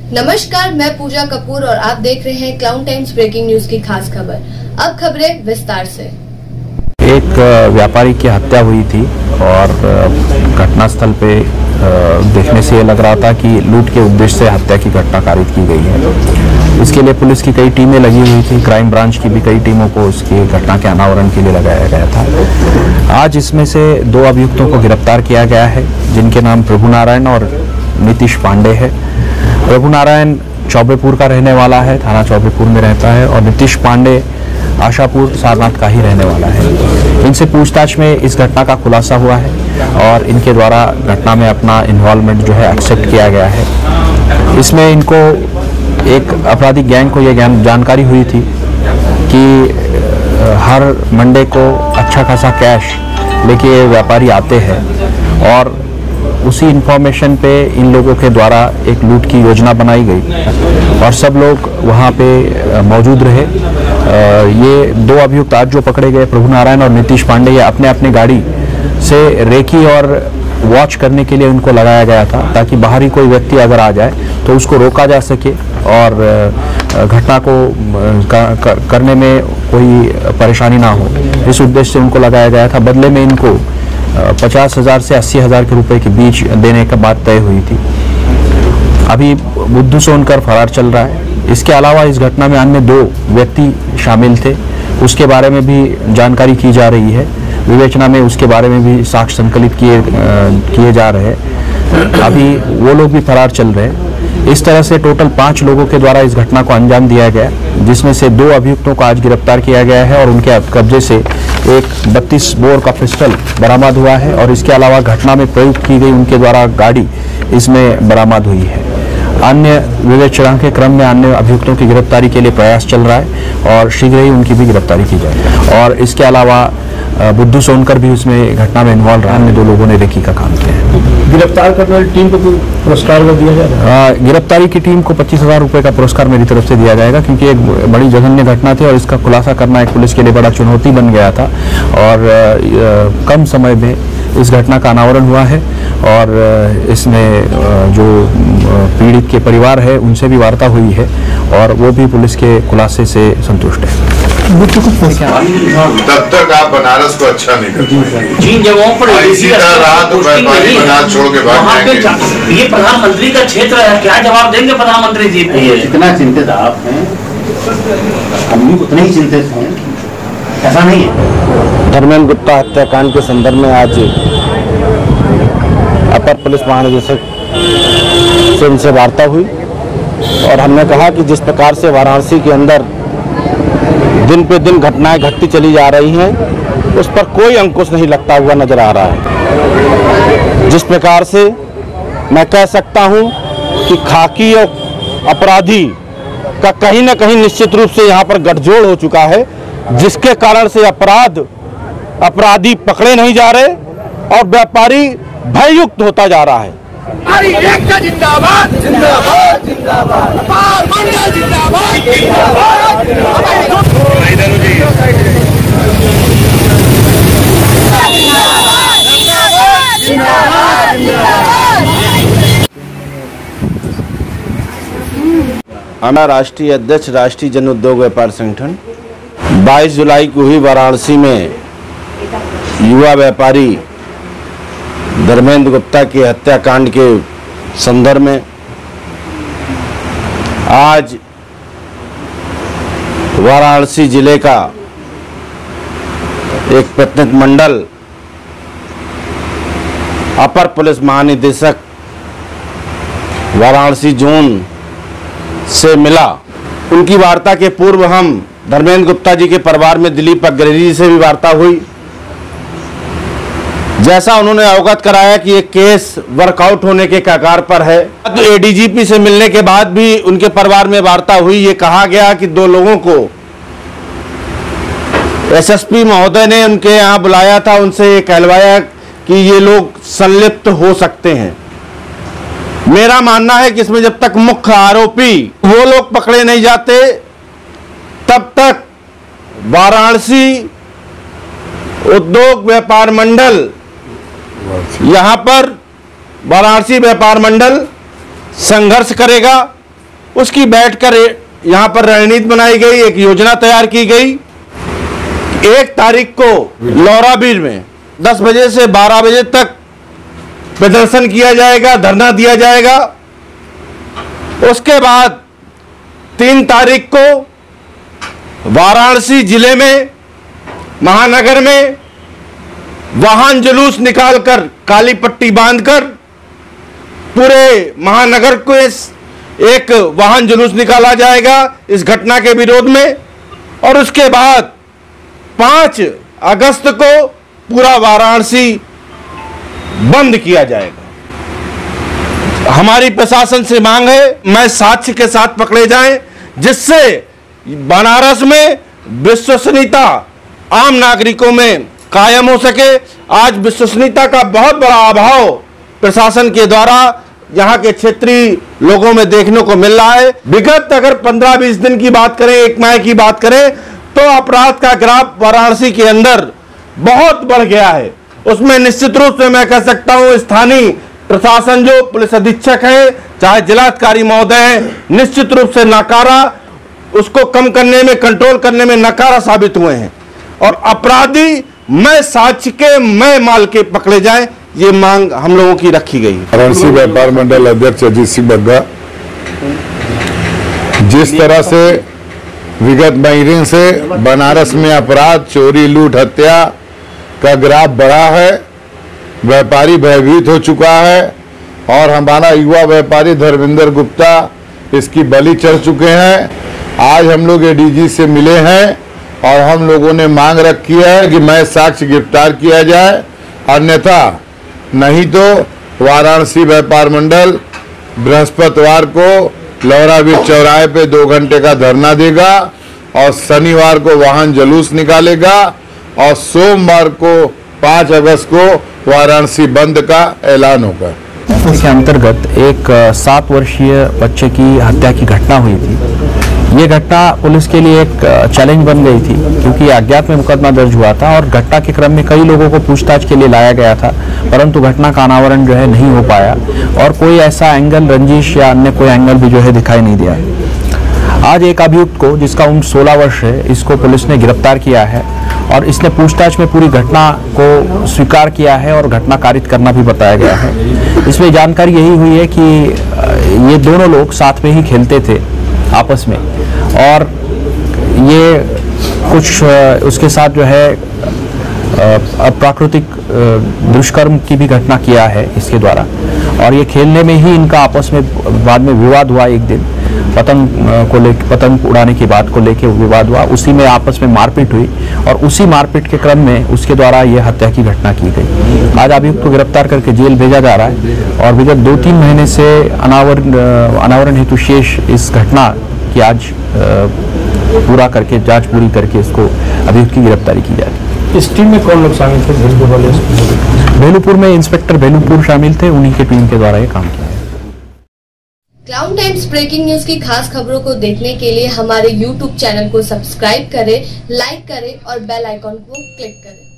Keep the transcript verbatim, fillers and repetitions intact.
नमस्कार, मैं पूजा कपूर और आप देख रहे हैं क्लाउन टाइम्स ब्रेकिंग न्यूज की खास खबर। अब खबरें विस्तार से। एक व्यापारी की हत्या हुई थी और घटनास्थल पे देखने से ये लग रहा था कि लूट के उद्देश्य से हत्या की घटना कारित की गई है। इसके लिए पुलिस की कई टीमें लगी हुई थी, क्राइम ब्रांच की भी कई टीमों को उसकी घटना के अनावरण के लिए लगाया गया था। आज इसमें से दो अभियुक्तों को गिरफ्तार किया गया है, जिनके नाम प्रभु नारायण और नीतीश पांडे है। प्रभु नारायण चौबेपुर का रहने वाला है, थाना चौबेपुर में रहता है, और नीतीश पांडे आशापुर सारनाथ का ही रहने वाला है। इनसे पूछताछ में इस घटना का खुलासा हुआ है और इनके द्वारा घटना में अपना इन्वॉल्वमेंट जो है एक्सेप्ट किया गया है। इसमें इनको एक आपराधिक गैंग को ये जानकारी हुई थी कि हर मंडे को अच्छा खासा कैश लेके ये व्यापारी आते हैं और उसी इंफॉर्मेशन पे इन लोगों के द्वारा एक लूट की योजना बनाई गई और सब लोग वहाँ पे मौजूद रहे। ये दो अभियुक्त आज जो पकड़े गए, प्रभु नारायण और नीतीश पांडे, ये अपने अपने गाड़ी से रेकी और वॉच करने के लिए उनको लगाया गया था, ताकि बाहरी कोई व्यक्ति अगर आ जाए तो उसको रोका जा सके और घटना को करने में कोई परेशानी ना हो। इस उद्देश्य से उनको लगाया गया था। बदले में इनको पचास हजार से अस्सी हजार के रुपए के बीच देने का बात तय हुई थी। अभी बुद्धू सोनकर फरार चल रहा है। इसके अलावा इस घटना में अन्य दो व्यक्ति शामिल थे, उसके बारे में भी जानकारी की जा रही है। विवेचना में उसके बारे में भी साक्ष्य संकलित किए किए जा रहे हैं। अभी वो लोग भी फरार चल रहे हैं। इस तरह से टोटल पांच लोगों के द्वारा इस घटना को अंजाम दिया गया, जिसमें से दो अभियुक्तों को आज गिरफ्तार किया गया है और उनके कब्जे से एक बत्तीस बोर का पिस्टल बरामद हुआ है और इसके अलावा घटना में प्रयुक्त की गई उनके द्वारा गाड़ी इसमें बरामद हुई है। अन्य विवेचना के क्रम में अन्य अभियुक्तों की गिरफ्तारी के लिए प्रयास चल रहा है और शीघ्र ही उनकी भी गिरफ्तारी की जाएगी। और इसके अलावा बुद्धू सोनकर भी उसमें घटना में इन्वॉल्व रहा। अन्य दो लोगों ने रेकी का काम किया है। गिरफ्तार करने वाली टीम को पुरस्कार को दिया जाएगा? गिरफ्तारी की टीम को पच्चीस हजार रुपए का पुरस्कार मेरी तरफ से दिया जाएगा, क्योंकि एक बड़ी जघन्य घटना थी और इसका खुलासा करना एक पुलिस के लिए बड़ा चुनौती बन गया था और कम समय में इस घटना का अनावरण हुआ है और इसमें जो पीड़ित के परिवार है उनसे भी वार्ता हुई है और वो भी पुलिस के खुलासे से संतुष्ट है। तब तक आप बनारस को अच्छा नहीं करते। जिन जगहों पर इसी तरह रात व्यापारी बनारस छोड़ के भाग जाएंगे। ये प्रधानमंत्री का क्षेत्र है, क्या जवाब देंगे प्रधानमंत्री जी? जितना चिंतित आप हैं हम भी उतने ही चिंतित हैं, ऐसा नहीं है। धर्मेंद्र गुप्ता हत्याकांड के संदर्भ में आज अपर पुलिस महानिदेशक से उनसे वार्ता हुई और हमने कहा कि जिस प्रकार से वाराणसी के अंदर दिन पे दिन घटनाएं घटती चली जा रही हैं, उस पर कोई अंकुश नहीं लगता हुआ नजर आ रहा है। जिस प्रकार से मैं कह सकता हूं कि खाकी और अपराधी का कहीं ना कहीं निश्चित रूप से यहां पर गठजोड़ हो चुका है, जिसके कारण से अपराध अपराधी पकड़े नहीं जा रहे और व्यापारी भययुक्त होता जा रहा है। जिंदाबाद जिंदाबाद जिंदाबाद जिंदाबाद जिंदाबाद। हमारा राष्ट्रीय अध्यक्ष राष्ट्रीय जन उद्योग व्यापार संगठन बाईस जुलाई को ही वाराणसी में युवा व्यापारी धर्मेंद्र गुप्ता के हत्याकांड के संदर्भ में आज वाराणसी जिले का एक प्रतिनिधि मंडल अपर पुलिस महानिदेशक वाराणसी जोन से मिला। उनकी वार्ता के पूर्व हम धर्मेंद्र गुप्ता जी के परिवार में दिलीप अग्रवाल जी से भी वार्ता हुई। जैसा उन्होंने अवगत कराया कि ये केस वर्कआउट होने के कगार पर है। तो एडीजीपी से मिलने के बाद भी उनके परिवार में वार्ता हुई। ये कहा गया कि दो लोगों को एसएसपी महोदय ने उनके यहाँ बुलाया था, उनसे ये कहलवाया कि ये लोग संलिप्त हो सकते हैं। मेरा मानना है कि इसमें जब तक मुख्य आरोपी वो लोग पकड़े नहीं जाते तब तक वाराणसी उद्योग व्यापार मंडल यहाँ पर वाराणसी व्यापार मंडल संघर्ष करेगा उसकी बैठकर यहाँ पर रणनीति बनाई गई, एक योजना तैयार की गई। एक तारीख को लौराबीर में दस बजे से बारह बजे तक प्रदर्शन किया जाएगा, धरना दिया जाएगा। उसके बाद तीन तारीख को वाराणसी जिले में, महानगर में वाहन जुलूस निकालकर, काली पट्टी बांधकर पूरे महानगर को एक वाहन जुलूस निकाला जाएगा इस घटना के विरोध में। और उसके बाद पाँच अगस्त को पूरा वाराणसी बंद किया जाएगा। हमारी प्रशासन से मांग है, मैं साक्ष्य के साथ पकड़े जाएं, जिससे बनारस में विश्वसनीयता आम नागरिकों में कायम हो सके। आज विश्वसनीयता का बहुत बड़ा अभाव प्रशासन के द्वारा यहाँ के क्षेत्रीय लोगों में देखने को मिल रहा है। विगत अगर पंद्रह बीस दिन की बात करें, एक माह की बात करें, तो अपराध का ग्राफ वाराणसी के अंदर बहुत बढ़ गया है। उसमें निश्चित रूप से मैं कह सकता हूं स्थानीय प्रशासन, जो पुलिस अधीक्षक है, चाहे जिलाधिकारी महोदय हैं, निश्चित रूप से नाकारा, उसको कम करने में, कंट्रोल करने में नाकारा साबित हुए हैं। और अपराधी मैं साक्ष्य के, मैं माल के पकड़े जाएं, ये मांग हम लोगों की रखी गई। वाराणसी व्यापार मंडल अध्यक्ष अजीत सिंह बग्गा, जिस तरह से विगत महीने से बनारस में अपराध, चोरी, लूट, हत्या का ग्राफ बढ़ा है, व्यापारी भयभीत हो चुका है और हमारा युवा व्यापारी धर्मेंद्र गुप्ता इसकी बलि चढ़ चुके हैं। आज हम लोग एडीजी से मिले हैं और हम लोगों ने मांग रखी है कि मैं साक्ष्य गिरफ्तार किया जाए, अन्यथा नहीं तो वाराणसी व्यापार मंडल बृहस्पतिवार को लौराबीर चौराहे पे दो घंटे का धरना देगा और शनिवार को वाहन जुलूस निकालेगा और सोमवार को पाँच अगस्त को वाराणसी बंद का ऐलान होगा। इसके अंतर्गत एक सात वर्षीय बच्चे की हत्या की घटना हुई थी। ये घटना पुलिस के लिए एक चैलेंज बन गई थी, क्योंकि अज्ञात में मुकदमा दर्ज हुआ था और घटना के क्रम में कई लोगों को पूछताछ के लिए लाया गया था, परंतु घटना का अनावरण जो है नहीं हो पाया और कोई ऐसा एंगल, रंजिश या अन्य कोई एंगल भी जो है दिखाई नहीं दिया। आज एक अभियुक्त को, जिसका उम्र सोलह वर्ष है, इसको पुलिस ने गिरफ्तार किया है और इसने पूछताछ में पूरी घटना को स्वीकार किया है और घटना कारित करना भी बताया गया है। इसमें जानकारी यही हुई है कि ये दोनों लोग साथ में ही खेलते थे आपस में और ये कुछ उसके साथ जो है अप्राकृतिक दुष्कर्म की भी घटना किया है इसके द्वारा। और ये खेलने में ही इनका आपस में बाद में विवाद हुआ। एक दिन पतंग को लेकर, पतंग उड़ाने की बात को लेकर विवाद हुआ, उसी में आपस में मारपीट हुई और उसी मारपीट के क्रम में उसके द्वारा ये हत्या की घटना की गई। आज अभियुक्त को गिरफ्तार करके जेल भेजा जा रहा है और विगत दो तीन महीने से अनावरण अनावरण हेतु शेष इस घटना की आज पूरा करके, जांच पूरी करके इसको अभियुक्त की गिरफ्तारी की जाएगी। इस टीम में कौन लोग शामिल थे? बेलूपुर में इंस्पेक्टर बेलूपुर शामिल थे, उन्हीं की टीम के द्वारा ये काम किया। क्लाउन टाइम्स ब्रेकिंग न्यूज की खास खबरों को देखने के लिए हमारे यूट्यूब चैनल को सब्सक्राइब करें, लाइक करें और बेल आइकॉन को क्लिक करें।